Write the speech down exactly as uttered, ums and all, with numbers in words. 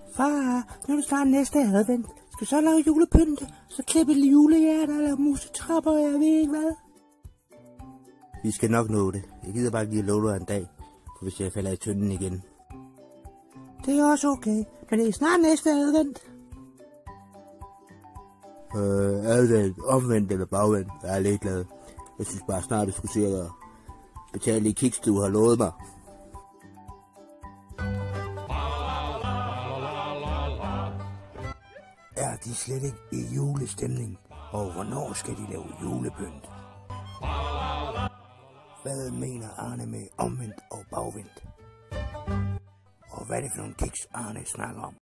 Far, nu er det snart næste advent. Skal vi så lave julepynte? Så klippe lidt julehjerter og lave musetrapper, og jeg ved ikke hvad. Vi skal nok nå det. Jeg gider bare lige at love dig en dag, for hvis jeg falder i tynden igen. Det er også okay, men det er snart næste advent. Øh, advent, omvendt eller bagvendt, jeg er lidt glad. Jeg synes bare snart, du skulle se at betale de kiks, du har lovet mig. Er de slet ikke i julestemning? Og hvornår skal de lave julepynt? Hvad mener Arne med omvendt og bagvendt? Og hvad er det for nogle kiks, Arne snakker om?